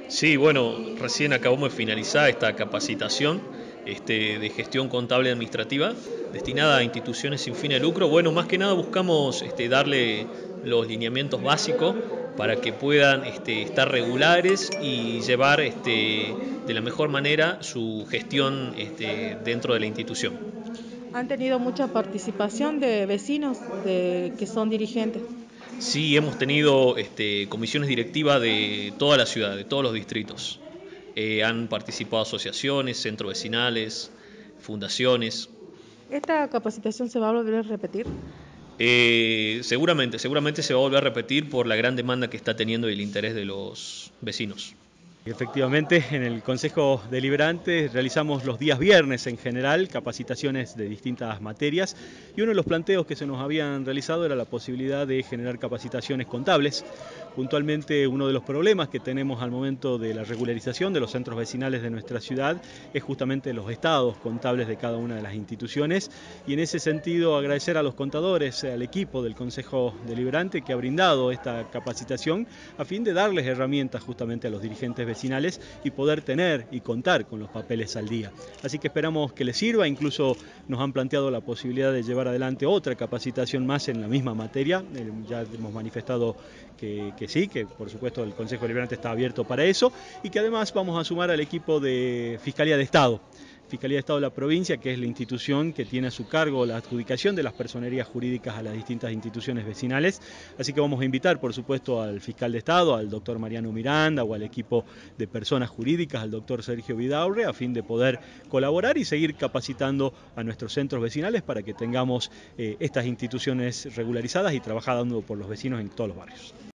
Sí, bueno, recién acabamos de finalizar esta capacitación de gestión contable administrativa destinada a instituciones sin fin de lucro. Bueno, más que nada buscamos darle los lineamientos básicos para que puedan estar regulares y llevar de la mejor manera su gestión dentro de la institución. ¿Han tenido mucha participación de vecinos que son dirigentes? Sí, hemos tenido comisiones directivas de toda la ciudad, de todos los distritos. Han participado asociaciones, centros vecinales, fundaciones. ¿Esta capacitación se va a volver a repetir? Seguramente se va a volver a repetir por la gran demanda que está teniendo y el interés de los vecinos. Efectivamente, en el Consejo Deliberante realizamos los días viernes en general capacitaciones de distintas materias y uno de los planteos que se nos habían realizado era la posibilidad de generar capacitaciones contables. Puntualmente, uno de los problemas que tenemos al momento de la regularización de los centros vecinales de nuestra ciudad es justamente los estados contables de cada una de las instituciones, y en ese sentido agradecer a los contadores, al equipo del Consejo Deliberante que ha brindado esta capacitación a fin de darles herramientas justamente a los dirigentes vecinales y poder tener y contar con los papeles al día. Así que esperamos que les sirva. Incluso nos han planteado la posibilidad de llevar adelante otra capacitación más en la misma materia. Ya hemos manifestado que sí, que por supuesto el Consejo Deliberante está abierto para eso, y que además vamos a sumar al equipo de Fiscalía de Estado. Fiscalía de Estado de la provincia, que es la institución que tiene a su cargo la adjudicación de las personerías jurídicas a las distintas instituciones vecinales. Así que vamos a invitar, por supuesto, al fiscal de Estado, al doctor Mariano Miranda, o al equipo de personas jurídicas, al doctor Sergio Vidaurre, a fin de poder colaborar y seguir capacitando a nuestros centros vecinales para que tengamos estas instituciones regularizadas y trabajando por los vecinos en todos los barrios.